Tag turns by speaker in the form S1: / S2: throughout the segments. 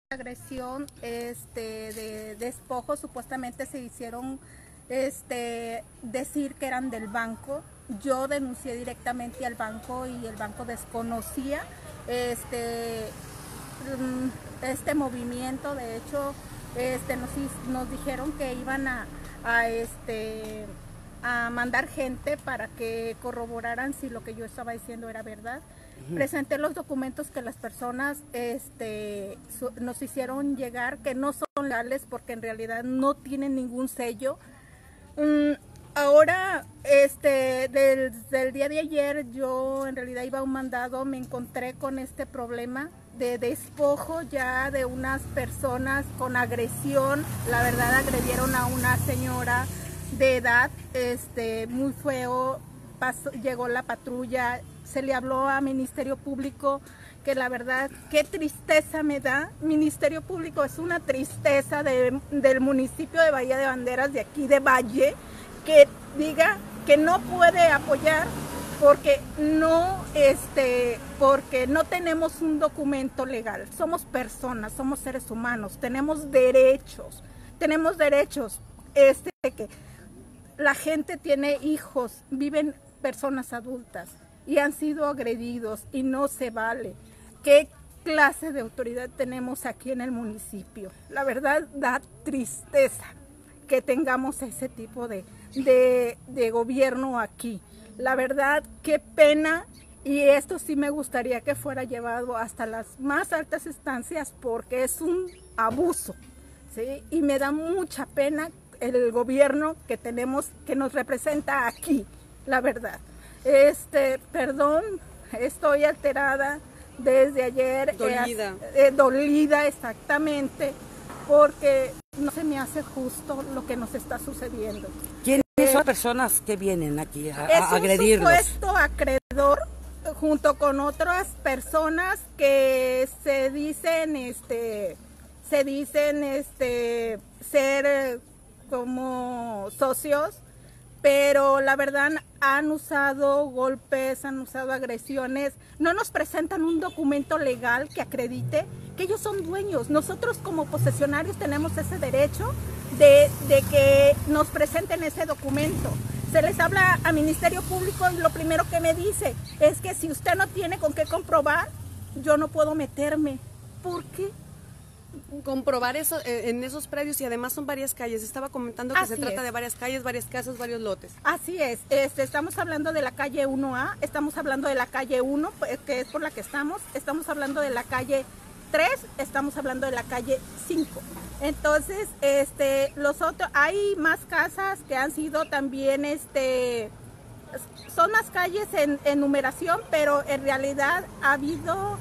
S1: agresión de despojos, supuestamente se hicieron decir que eran del banco. Yo denuncié directamente al banco y el banco desconocía este movimiento. De hecho, nos dijeron que iban a mandar gente para que corroboraran si lo que yo estaba diciendo era verdad. Presenté los documentos que las personas nos hicieron llegar, que no son legales porque en realidad no tienen ningún sello. Ahora, desde el día de ayer, yo en realidad iba a un mandado, me encontré con este problema de despojo ya de unas personas con agresión. La verdad, agredieron a una señora de edad, muy feo. Llegó la patrulla, se le habló a Ministerio Público, que la verdad, qué tristeza me da. Ministerio Público es una tristeza del municipio de Bahía de Banderas, de aquí de Valle, que diga que no puede apoyar porque no tenemos un documento legal. Somos personas, somos seres humanos, tenemos derechos, que la gente tiene hijos, viven personas adultas y han sido agredidos y no se vale. ¿Qué clase de autoridad tenemos aquí en el municipio? La verdad, da tristeza que tengamos ese tipo de gobierno aquí. La verdad, qué pena, y esto sí me gustaría que fuera llevado hasta las más altas instancias porque es un abuso, ¿sí? Y me da mucha pena el gobierno que tenemos, que nos representa aquí, la verdad. Perdón, estoy alterada desde ayer.
S2: Dolida.
S1: Dolida, exactamente, porque no se me hace justo lo que nos está sucediendo.
S3: ¿Quiénes son personas que vienen aquí a agredirlos?
S1: Es un supuesto acreedor, junto con otras personas que se dicen ser como socios, pero la verdad han usado golpes, han usado agresiones. No nos presentan un documento legal que acredite que ellos son dueños. Nosotros como posesionarios tenemos ese derecho de que nos presenten ese documento. Se les habla a Ministerio Público y lo primero que me dice es que si usted no tiene con qué comprobar, yo no puedo meterme. ¿Por qué?
S2: Comprobar eso en esos predios, y además son varias calles. Estaba comentando que se trata de varias calles, varias casas, varios lotes.
S1: Así es. Estamos hablando de la calle 1A, estamos hablando de la calle 1, que es por la que estamos hablando de la calle 3, estamos hablando de la calle 5. Entonces, los otros, hay más casas que han sido también, son más calles en numeración, pero en realidad ha habido,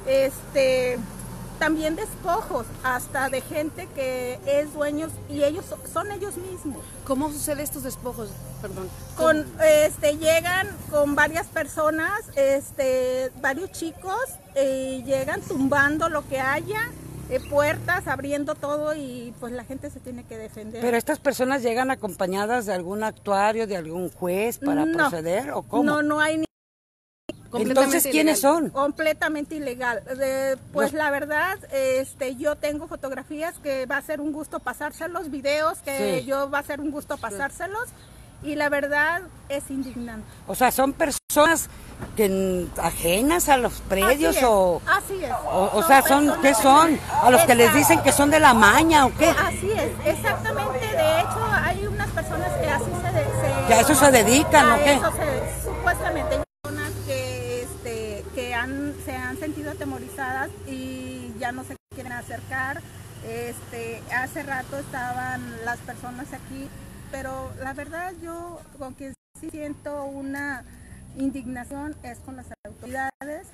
S1: también despojos, hasta de gente que es dueños y ellos son ellos mismos.
S2: ¿Cómo sucede estos despojos? Perdón.
S1: Llegan con varias personas, varios chicos, llegan tumbando lo que haya, puertas, abriendo todo, y pues la gente se tiene que defender.
S3: ¿Pero estas personas llegan acompañadas de algún actuario, de algún juez para proceder, o cómo?
S1: No hay ni...
S3: Entonces, ¿quiénes son?
S1: Completamente ilegal. Pues la verdad, yo tengo fotografías que va a ser un gusto pasárselos, videos que yo va a ser un gusto pasárselos, y la verdad es indignante.
S3: O sea, ¿son personas ajenas a los predios?
S1: Así es.
S3: O sea, ¿qué son? ¿A los que les dicen que son de la maña o qué?
S1: Así es, exactamente. De hecho, hay unas personas que así
S3: ¿Que a eso se dedican o qué?
S1: Supuestamente. Se han sentido atemorizadas y ya no se quieren acercar. Hace rato estaban las personas aquí, pero la verdad yo con quien sí siento una indignación es con las autoridades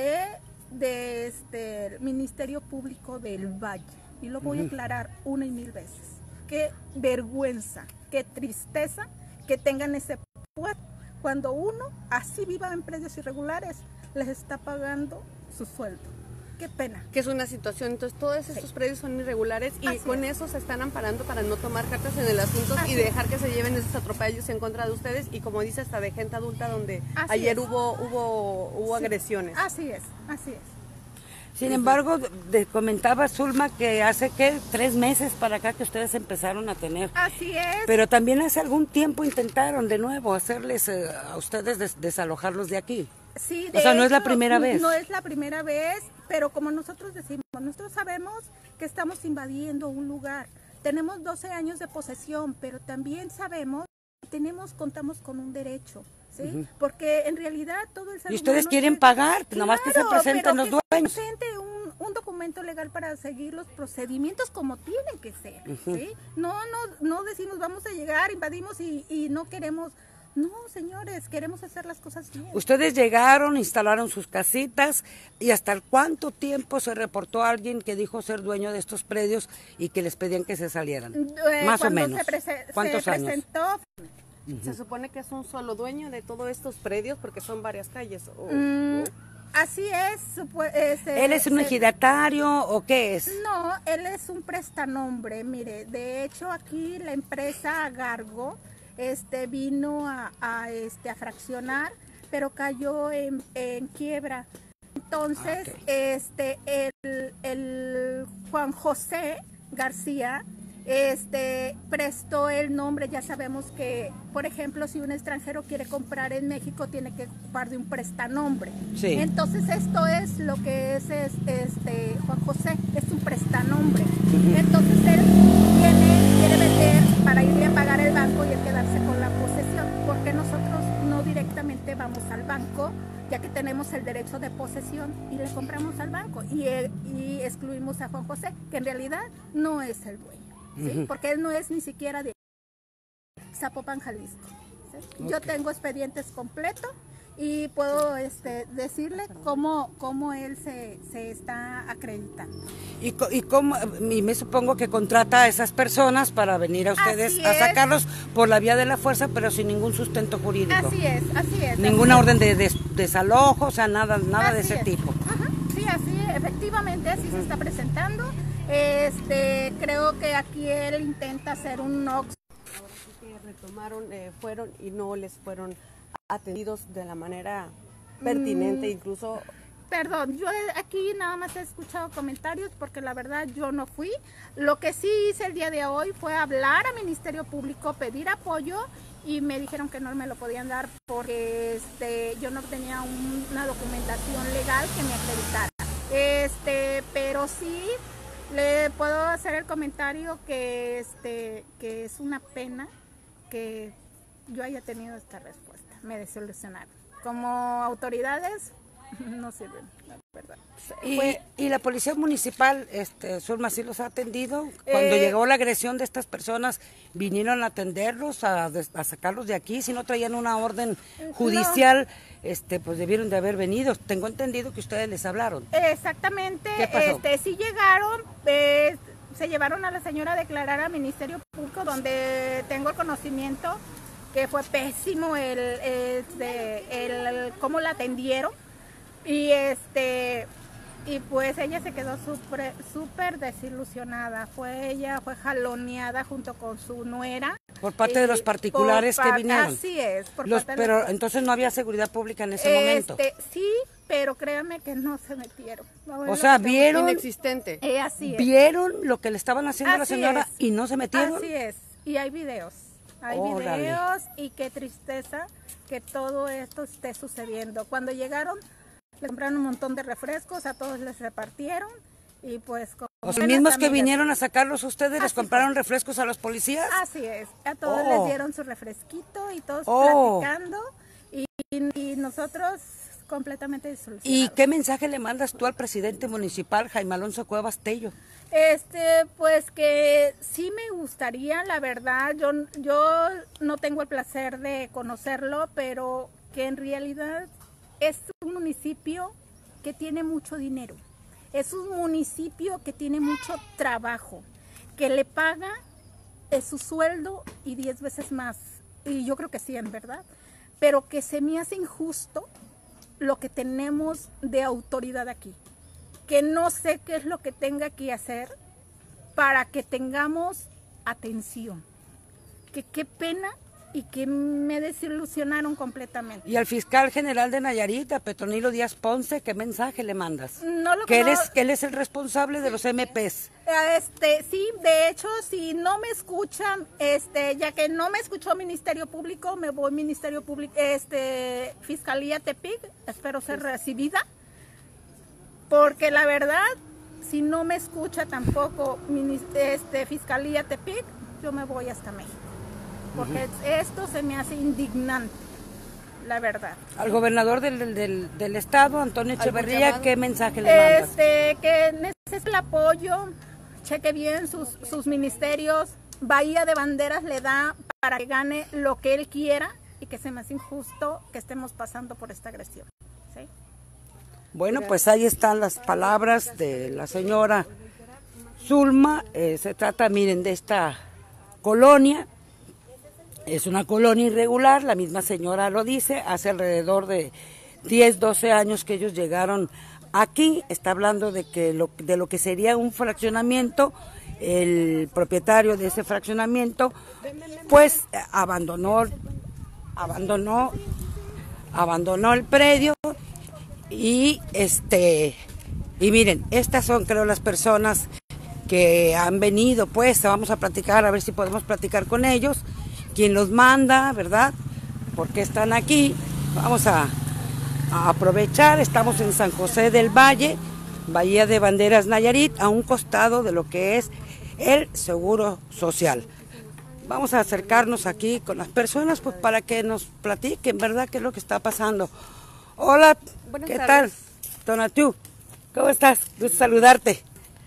S1: del Ministerio Público del Valle, y lo voy a aclarar una y mil veces. Qué vergüenza, qué tristeza que tengan ese puesto cuando uno así viva en predios irregulares les está pagando su sueldo. Qué pena.
S2: Que es una situación, entonces todos estos predios son irregulares y así con eso se están amparando para no tomar cartas en el asunto y dejar que se lleven esos atropellos en contra de ustedes, y como dice, hasta de gente adulta, donde ayer hubo agresiones.
S1: Así es, así es.
S3: Sin embargo, comentaba Zulma que hace, ¿qué? 3 meses para acá que ustedes empezaron a tener.
S1: Así es.
S3: Pero también hace algún tiempo intentaron de nuevo hacerles a ustedes desalojarlos de aquí.
S1: Sí,
S3: o sea, no es la
S1: hecho,
S3: primera vez.
S1: No es la primera vez, pero como nosotros decimos, nosotros sabemos que estamos invadiendo un lugar. Tenemos 12 años de posesión, pero también sabemos que contamos con un derecho. ¿Sí? Porque en realidad todo el ser
S3: y ustedes
S1: humano
S3: quieren pagar,
S1: claro,
S3: nomás que se presenten los dueños.
S1: Se presente un documento legal para seguir los procedimientos como tienen que ser. ¿Sí? No decimos vamos a llegar, invadimos y no queremos. No, señores, queremos hacer las cosas bien.
S3: Ustedes llegaron, instalaron sus casitas y ¿hasta cuánto tiempo se reportó a alguien que dijo ser dueño de estos predios y que les pedían que se salieran? Más o menos. ¿Cuántos años?
S1: Presentó.
S2: Se supone que es un solo dueño de todos estos predios porque son varias calles.
S1: Así es.
S3: ¿Él es un ejidatario o qué es?
S1: No, él es un prestanombre. Mire, de hecho aquí la empresa Gargo vino a fraccionar, pero cayó en quiebra. Entonces, el Juan José García prestó el nombre. Ya sabemos que, por ejemplo, si un extranjero quiere comprar en México, tiene que ocupar de un prestanombre.
S3: Sí.
S1: Entonces, esto es lo que es Juan José, es un prestanombre. Entonces, él quiere vender para irle a pagar el banco y él quedarse con la posesión, porque nosotros no directamente vamos al banco, ya que tenemos el derecho de posesión y le compramos al banco y excluimos a Juan José, que en realidad no es el dueño. ¿Sí? Porque él no es ni siquiera de Zapopan, Jalisco. ¿Sí? Okay. Yo tengo expedientes completos y puedo decirle cómo él se está acreditando.
S3: Y me supongo que contrata a esas personas para venir a ustedes a sacarlos por la vía de la fuerza, pero sin ningún sustento jurídico.
S1: Así es.
S3: Ninguna orden de desalojo, o sea, nada de ese tipo.
S1: Ajá. Sí, efectivamente, así se está presentando. Creo que aquí él intenta hacer un NOx.
S2: Ahora sí que retomaron, fueron y no les fueron atendidos de la manera pertinente, incluso.
S1: Perdón, yo aquí nada más he escuchado comentarios porque la verdad yo no fui. Lo que sí hice el día de hoy fue hablar al Ministerio Público, pedir apoyo y me dijeron que no me lo podían dar porque yo no tenía una documentación legal que me acreditara. Pero sí le puedo hacer el comentario que es una pena que yo haya tenido esta respuesta. Me desilusionaron. Como autoridades no sirven, la verdad.
S3: ¿Y la policía municipal, Zulma, sí los ha atendido? Cuando llegó la agresión de estas personas, ¿vinieron a atenderlos, a sacarlos de aquí? Si no traían una orden judicial, pues debieron de haber venido. Tengo entendido que ustedes les hablaron.
S1: Exactamente.
S3: ¿Qué pasó?
S1: Sí llegaron, se llevaron a la señora a declarar al Ministerio Público, donde tengo el conocimiento que fue pésimo cómo la atendieron. Y pues ella se quedó súper desilusionada. Ella fue jaloneada junto con su nuera.
S3: Por parte de los particulares que vinieron.
S1: Así es.
S3: Pero entonces no había seguridad pública en ese momento.
S1: Sí, pero créanme que no se metieron.
S3: O sea, vieron.
S2: Inexistente.
S1: Así es.
S3: Vieron lo que le estaban haciendo a la señora
S1: es.
S3: Y no se metieron.
S1: Así es. Y hay videos. Hay videos y qué tristeza que todo esto esté sucediendo. Cuando llegaron, le compraron un montón de refrescos, a todos les repartieron y pues...
S3: ¿Los mismos que vinieron a sacarlos ustedes les compraron refrescos a los policías?
S1: Así es, a todos les dieron su refresquito y todos platicando y nosotros completamente disolucionados.
S3: ¿Y qué mensaje le mandas tú al presidente municipal, Jaime Alonso Cuevas Tello?
S1: Pues que sí me gustaría, la verdad, yo no tengo el placer de conocerlo, pero que en realidad es un municipio que tiene mucho dinero, es un municipio que tiene mucho trabajo, que le paga su sueldo y 10 veces más, y yo creo que 100, ¿verdad? Pero que se me hace injusto lo que tenemos de autoridad aquí, que no sé qué es lo que tenga que hacer para que tengamos atención, que qué pena y que me desilusionaron completamente.
S3: Y al fiscal general de Nayarit, a Petronilo Díaz Ponce, ¿qué mensaje le mandas?
S1: No lo
S3: que
S1: no,
S3: él es el responsable de los MPs.
S1: Sí, de hecho, si no me escuchan, ya que no me escuchó Ministerio Público, me voy Ministerio Público, Fiscalía Tepic, espero ser recibida, porque la verdad, si no me escucha tampoco Fiscalía Tepic, yo me voy hasta México, porque esto se me hace indignante, la verdad.
S3: Al gobernador del estado, Antonio Echeverría, ¿qué mensaje le mandas?
S1: Que necesita el apoyo, cheque bien sus ministerios, Bahía de Banderas le da para que gane lo que él quiera y que se me hace injusto que estemos pasando por esta agresión. ¿Sí?
S3: Bueno, pues ahí están las palabras de la señora Zulma. Se trata, miren, de esta colonia. Es una colonia irregular, la misma señora lo dice, hace alrededor de 10, 12 años que ellos llegaron aquí. Está hablando de lo que sería un fraccionamiento. El propietario de ese fraccionamiento pues abandonó el predio y miren, estas son, creo, las personas que han venido. Pues vamos a platicar, a ver si podemos platicar con ellos, quién los manda, ¿verdad? ¿Por qué están aquí? Vamos a aprovechar. Estamos en San José del Valle, Bahía de Banderas, Nayarit, a un costado de lo que es el Seguro Social. Vamos a acercarnos aquí con las personas pues para que nos platiquen, ¿verdad?, qué es lo que está pasando. Hola,
S2: Buenas
S3: ¿qué
S2: tardes.
S3: tal? Tonatiuh, ¿cómo estás? Gusto saludarte.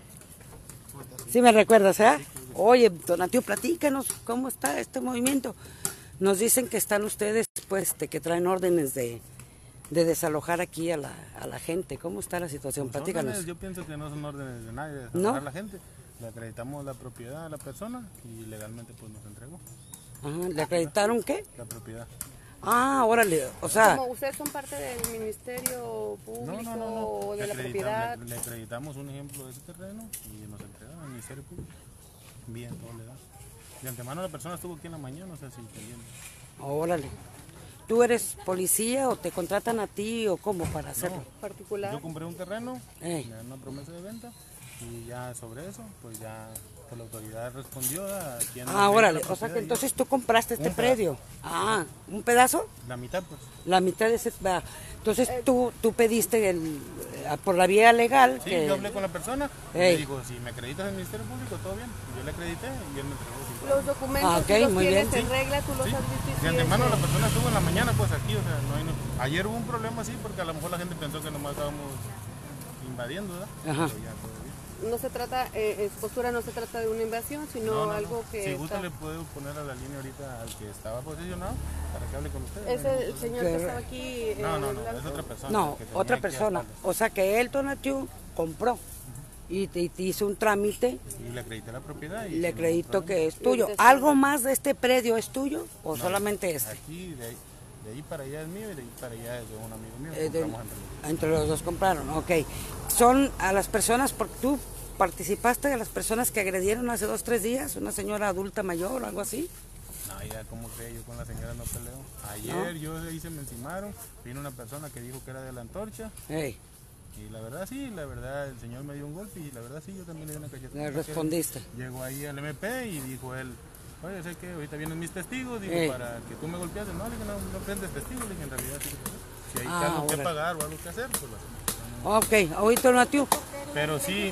S3: ¿Sí me recuerdas, eh? Oye, Tonatiuh, platícanos cómo está este movimiento. Nos dicen que están ustedes, pues, que traen órdenes de desalojar aquí a la gente. ¿Cómo está la situación? Platícanos.
S4: Órdenes, yo pienso que no son órdenes de nadie de
S3: ¿No?
S4: desalojar a la gente. Le acreditamos la propiedad a la persona y legalmente pues nos entregó
S3: Ajá, ¿le acreditaron qué?
S4: la propiedad.
S3: Ah, órale, o sea,
S2: Como ustedes son parte del Ministerio Público
S4: No.
S2: o de la propiedad.
S4: Le acreditamos un ejemplo de ese terreno y nos entregaron al Ministerio Público. Bien, todo le da. De antemano la persona estuvo aquí en la mañana, o sea, sin pendiente.
S3: órale. ¿Tú eres policía o te contratan a ti o cómo para hacerlo?
S2: Particular.
S4: Yo compré un terreno,
S3: Ey.
S4: me dan una promesa de venta y ya sobre eso, pues ya pues, la autoridad respondió a quien nos dio
S3: Órale,
S4: la
S3: o sea
S4: propiedad
S3: que
S4: y
S3: entonces tú compraste este
S4: Un pedazo.
S3: predio. Ah, ¿un pedazo?
S4: la mitad pues.
S3: La mitad de ese... Entonces tú pediste por la vía legal
S4: Sí,
S3: que...
S4: yo hablé con la persona y
S3: Ey.
S4: me dijo, si me acreditas en el Ministerio Público, todo bien. Y yo le acredité y él me entregó sin problema.
S2: Los documentos
S3: Ah, ok,
S2: tú los
S3: muy
S2: tienes
S3: bien.
S2: en regla, tú los
S4: Sí.
S2: has visto. y
S4: De
S2: sí,
S4: antemano la persona estuvo en la mañana pues aquí, o sea, ayer hubo un problema así porque a lo mejor la gente pensó que nomás estábamos invadiendo, ¿verdad?
S3: Ajá.
S4: Pero ya todo bien.
S2: no se trata, en su postura no se trata de una invasión, sino algo que
S4: Si gusta
S2: está-
S4: le puedo poner a la línea ahorita al que estaba posicionado para que hable con ustedes.
S2: Es
S4: no hay
S2: el
S4: ningún
S2: señor que estaba aquí.
S4: problema. No,
S2: blanco.
S4: es otra persona.
S3: No,
S4: que tenía
S3: otra
S4: que
S3: persona.
S4: hablarles.
S3: O sea que él, Tonatiuh, compró y te hizo un trámite,
S4: Y le acredité la propiedad. Y
S3: le
S4: sin
S3: acredito
S4: ningún
S3: que es tuyo.
S2: ahorita
S3: ¿Algo más de este predio es tuyo o
S4: No,
S3: solamente este?
S4: Aquí, de ahí para allá es mío y de ahí para allá es de un amigo mío.
S3: De-
S4: Compramos entre los dos.
S3: entre los dos compraron, ok. Son a las personas, porque tú participaste de las personas que agredieron hace 2, 3 días, una señora adulta mayor o algo así.
S4: No, ya como que yo con la señora no peleo. Ayer yo ahí se me encimaron, vino una persona que dijo que era de la antorcha.
S3: Ey,
S4: Y la verdad sí, la verdad el señor me dio un golpe y la verdad sí, yo también le di una cachetada.
S3: le respondiste.
S4: Llegó ahí al MP y dijo él, oye, sé que ahorita vienen mis testigos, digo,
S3: Ey.
S4: para que tú me golpeaste. No, dije, no prendes testigos, dije, en realidad sí. Si hay
S3: Ah,
S4: algo que
S3: órale.
S4: pagar o algo que hacer, pues lo hacemos.
S3: Ok, oíste, Tonatiuh.
S4: Pero sí,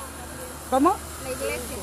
S3: ¿Cómo?
S1: La iglesia.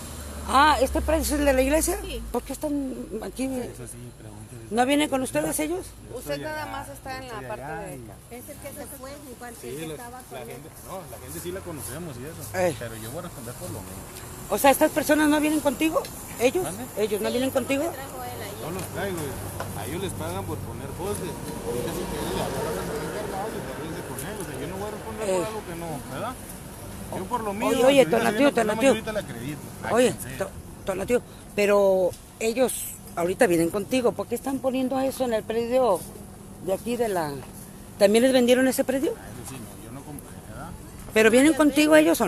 S3: Ah, ¿este predio es el de la iglesia?
S1: Sí.
S3: ¿Por qué están aquí?
S4: eso sí, pregúntale.
S3: ¿No vienen con ustedes ellos?
S2: Usted nada más está en la parte de acá.
S1: Es el que se fue en cuanto
S4: Sí, la gente sí la conocemos y eso,
S3: Ey.
S4: pero yo voy a responder por lo mío.
S3: O sea, ¿estas personas no vienen contigo? ¿Ellos?
S4: ¿Mande?
S3: ¿Ellos no vienen contigo?
S4: No los traigo, a ellos les pagan por poner postes. Ahorita si quieren le hablan a los encargados y te arregles con ellos. O sea, yo no voy a responder por algo que no, ¿verdad? Yo por lo mío,
S3: Oye,
S4: si ahorita
S3: Tonatiuh,
S4: se viene el problema,
S3: Tonatiuh.
S4: yo ahorita la acredito. a
S3: Oye,
S4: quien sea.
S3: Tonatiuh, pero ellos ahorita vienen contigo. ¿Por qué están poniendo eso en el predio de aquí de la... ¿También les vendieron ese predio?
S4: A eso sí, no, yo no compré, ¿verdad?
S3: ¿Pero vienen contigo ellos o no?
S4: No,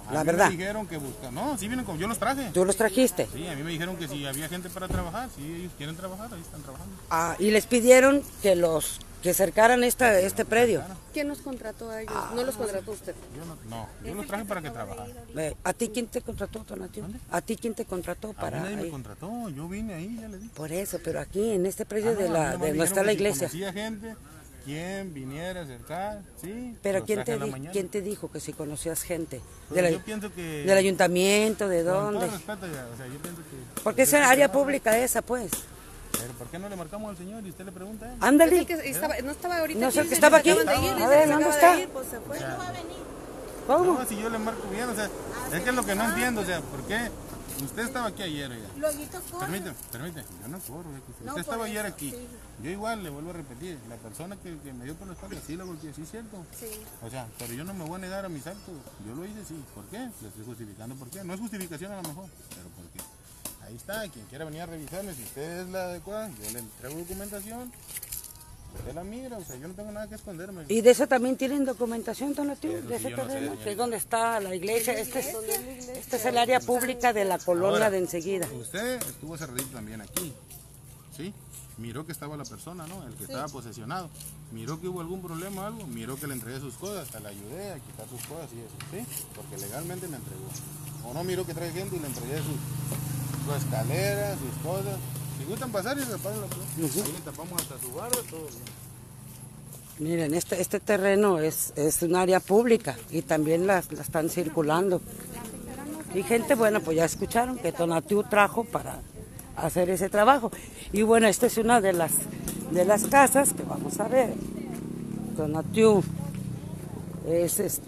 S3: la verdad.
S4: Me dijeron que buscan. No, sí vienen yo los traje.
S3: ¿Tú los trajiste?
S4: Sí, a mí me dijeron que si había gente para trabajar, si ellos quieren trabajar, ahí están trabajando.
S3: Ah, y les pidieron que cercaran este predio.
S2: ¿Quién los contrató a ellos? ¿No los contrató usted?
S4: Yo los traje para que trabajaran.
S3: ¿A ti quién te contrató, Tonatiuh? ¿A ti quién te contrató para
S4: A mí nadie
S3: ahí?
S4: me contrató, yo vine ahí, ya le dije.
S3: Por eso, pero aquí en este predio de
S4: no,
S3: donde está la iglesia.
S4: Si conocía gente, quien viniera a acercar, sí.
S3: Pero
S4: los
S3: ¿quién
S4: traje en la mañana.
S3: te dijo que si conocías gente?
S4: Pues yo pienso que...
S3: ¿Del ayuntamiento? ¿De
S4: Con
S3: dónde?
S4: todo respeto ya, o sea, yo pienso que...
S3: Porque es área pública esa, pues.
S4: Pero ¿por qué no le marcamos al señor y usted le pregunta a él?
S3: Ándale.
S2: Es el que no estaba ahorita.
S3: No sé el que
S2: se
S3: estaba aquí.
S2: acaban de ir,
S3: A
S2: se
S3: ver,
S2: acaba
S3: ¿dónde
S2: de
S3: está?
S2: ir, pues se fue.
S3: ¿Cómo?
S4: No, si yo le marco bien, o sea, es que es lo que no entiendo, o sea, ¿por qué? Usted estaba aquí ayer, oiga. Permíteme, yo no corro, usted estaba ayer aquí. Yo igual le vuelvo a repetir, la persona que me dio por la espalda, sí la golpeé, sí es cierto. Sí. O sea, pero yo no me voy a negar a mis actos, yo lo hice, sí. ¿Por qué? Le estoy justificando por qué. No es justificación a lo mejor, pero ¿por qué? Ahí está, quien quiera venir a revisarme, si usted es la adecuada, yo le entrego documentación. Usted la mira, o sea, yo no tengo nada que esconderme.
S3: ¿Y de eso también tienen documentación, Tonatiuh?
S4: Eso
S3: ¿De
S4: sí,
S3: ese
S4: yo no sé,
S3: terreno?
S4: señorita.
S3: Que es donde está la iglesia. Este es el área pública de la colonia
S4: Ahora,
S3: de enseguida.
S4: Usted estuvo hace ratito también aquí, ¿sí? Miró que estaba la persona, ¿no? El que estaba posesionado. Miró que hubo algún problema o algo, miró que le entregué sus cosas, hasta le ayudé a quitar sus cosas y eso, ¿sí? Porque legalmente me entregó. O no miró que trae gente y le entregué su escalera, sus cosas. Si gustan pasar y reparan la puerta. Ahí le tapamos hasta su barra, todo bien.
S3: Miren, este terreno es un área pública y también la están circulando. Y gente, bueno, pues ya escucharon que Tonatiuh trajo para hacer ese trabajo. Y bueno, esta es una de las casas que vamos a ver. Tonatiuh es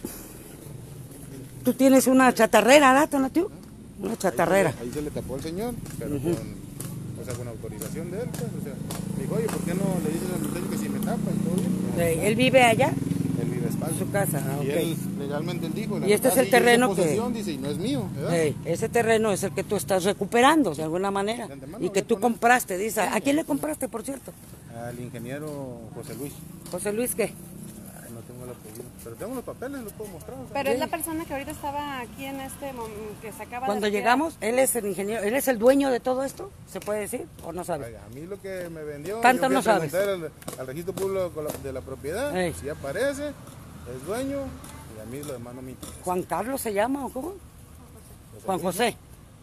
S3: Tú tienes una chatarrera, ¿verdad, Tonatiuh? Una chatarrera.
S4: Ahí se le tapó al señor, pero con autorización de él, pues, o sea, me dijo, oye, ¿por qué no le dices al muchacho que si me tapa y todo bien?
S3: ¿Él vive allá?
S4: Él vive a espaldas.
S3: En su casa,
S4: Y él legalmente él dijo,
S3: Y este es el terreno que...
S4: dice, y no es mío, ¿verdad?
S3: Ese terreno es el que tú estás recuperando de alguna manera y que tú compraste, dice. ¿A quién le compraste, por cierto?
S4: Al ingeniero José Luis.
S3: ¿José Luis qué?
S4: Ay, no tengo el apellido, pero tengo los papeles, los puedo mostrar. O sea.
S2: Pero es la persona que ahorita estaba aquí en este que se acaba
S3: Cuando
S2: de
S3: llegamos, él es el ingeniero, él es el dueño de todo esto, ¿se puede decir o no sabes?
S4: Oiga, a mí lo que me vendió,
S3: Tanto
S4: yo fui
S3: no
S4: a
S3: sabes.
S4: preguntar al registro público de la propiedad,
S3: Ey.
S4: si aparece, es dueño, y a mí lo demás no me interesa.
S3: ¿Juan Carlos se llama o cómo? Juan José.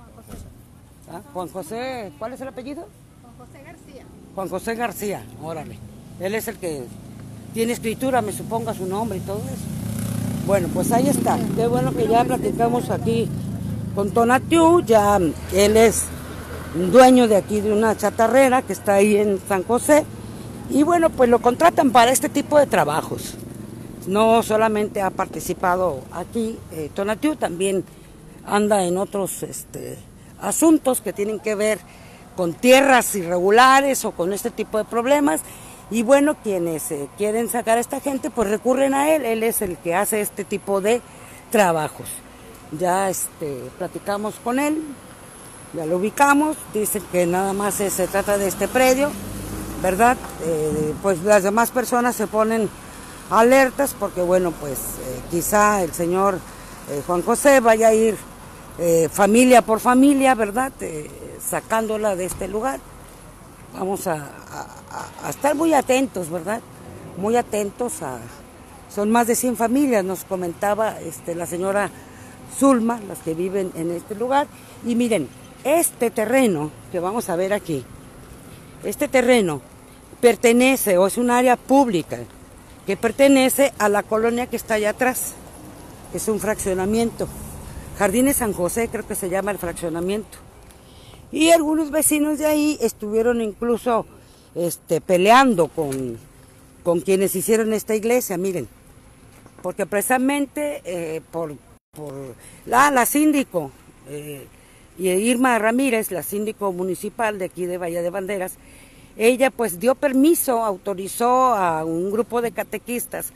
S3: ¿Ah? Juan José, ¿cuál es el apellido?
S1: Juan José García.
S3: Juan José García, órale. Él es el que tiene escritura, me suponga su nombre y todo eso. Bueno, pues ahí está. Qué bueno que ya platicamos aquí con Tonatiuh. Ya él es dueño de aquí de una chatarrera que está ahí en San José. Y bueno, pues lo contratan para este tipo de trabajos. No solamente ha participado aquí, Tonatiuh también anda en otros asuntos que tienen que ver con tierras irregulares o con este tipo de problemas. Y bueno, quienes quieren sacar a esta gente, pues recurren a él. Él es el que hace este tipo de trabajos. Ya platicamos con él, ya lo ubicamos. Dicen que nada más se trata de este predio, ¿verdad? Pues las demás personas se ponen alertas porque, bueno, pues quizá el señor Juan José vaya a ir familia por familia, ¿verdad? Sacándola de este lugar. Vamos a estar muy atentos, ¿verdad? Muy atentos son más de 100 familias, nos comentaba la señora Zulma, las que viven en este lugar. Y miren, este terreno que vamos a ver aquí, este terreno pertenece o es un área pública que pertenece a la colonia que está allá atrás, que es un fraccionamiento. Jardines San José creo que se llama el fraccionamiento. Y algunos vecinos de ahí estuvieron incluso peleando con quienes hicieron esta iglesia, miren. Porque precisamente por la síndico Irma Ramírez, la síndico municipal de aquí de Bahía de Banderas, ella pues dio permiso, autorizó a un grupo de catequistas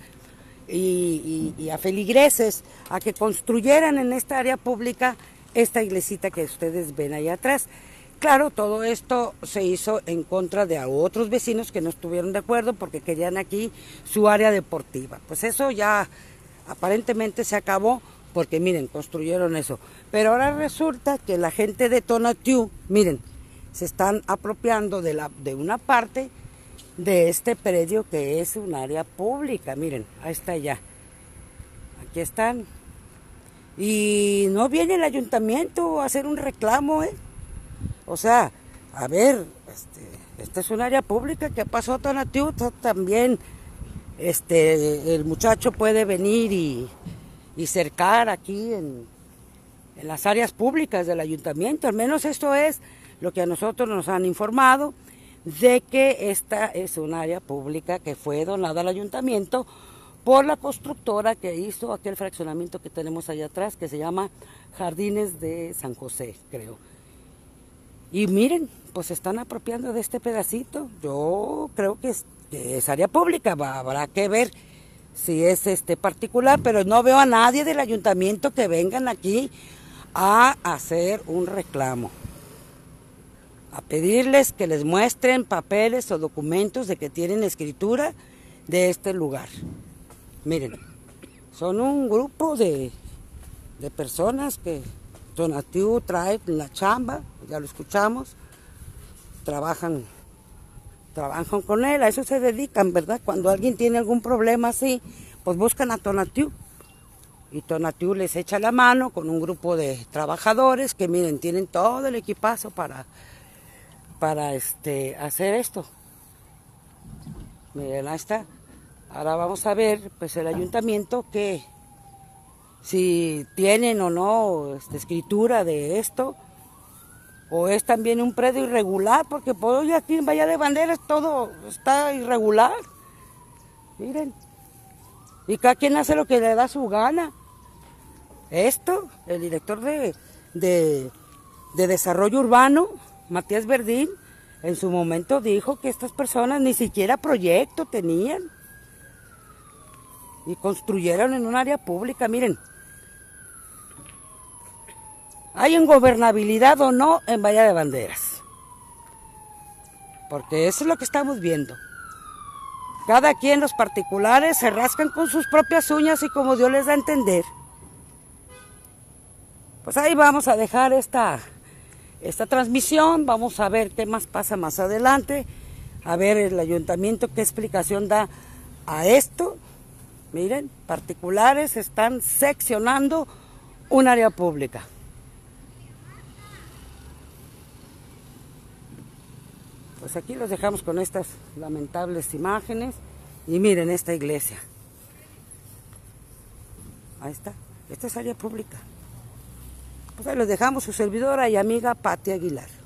S3: y a feligreses a que construyeran en esta área pública esta iglesita que ustedes ven ahí atrás. Claro, todo esto se hizo en contra de otros vecinos que no estuvieron de acuerdo porque querían aquí su área deportiva. Pues eso ya aparentemente se acabó porque miren, construyeron eso. Pero ahora resulta que la gente de Tonatiuh, miren, se están apropiando de una parte de este predio que es un área pública. Miren, ahí está ya. Aquí están. Y no viene el ayuntamiento a hacer un reclamo, ¿eh? O sea, a ver, esta es un área pública. ¿Qué pasó a Tonatiuh? También el muchacho puede venir y cercar aquí en las áreas públicas del ayuntamiento. Al menos esto es lo que a nosotros nos han informado, de que esta es un área pública que fue donada al ayuntamiento por la constructora que hizo aquel fraccionamiento que tenemos allá atrás, que se llama Jardines de San José, creo. Y miren, pues se están apropiando de este pedacito. Yo creo que es área pública, habrá que ver si es particular, pero no veo a nadie del ayuntamiento que vengan aquí a hacer un reclamo, a pedirles que les muestren papeles o documentos de que tienen escritura de este lugar. Miren, son un grupo de personas que Tonatiuh trae la chamba, ya lo escuchamos, trabajan con él, a eso se dedican, ¿verdad? Cuando alguien tiene algún problema así, pues buscan a Tonatiuh. Y Tonatiuh les echa la mano con un grupo de trabajadores que, miren, tienen todo el equipazo para hacer esto. Miren, ahí está. Ahora vamos a ver, pues, el ayuntamiento que si tienen o no escritura de esto, o es también un predio irregular, porque pues hoy aquí en Bahía de Banderas todo está irregular. Miren. Y cada quien hace lo que le da su gana. Esto, el director de Desarrollo Urbano, Matías Verdín, en su momento dijo que estas personas ni siquiera proyecto tenían. Y construyeron en un área pública, miren. ¿Hay ingobernabilidad o no en Bahía de Banderas? Porque eso es lo que estamos viendo. Cada quien, los particulares, se rascan con sus propias uñas y como Dios les da a entender. Pues ahí vamos a dejar esta transmisión, vamos a ver qué más pasa más adelante, a ver el ayuntamiento qué explicación da a esto. Miren, particulares están seccionando un área pública. Pues aquí los dejamos con estas lamentables imágenes y miren esta iglesia. Ahí está, esta es área pública. Pues ahí los dejamos, su servidora y amiga Pati Aguilar.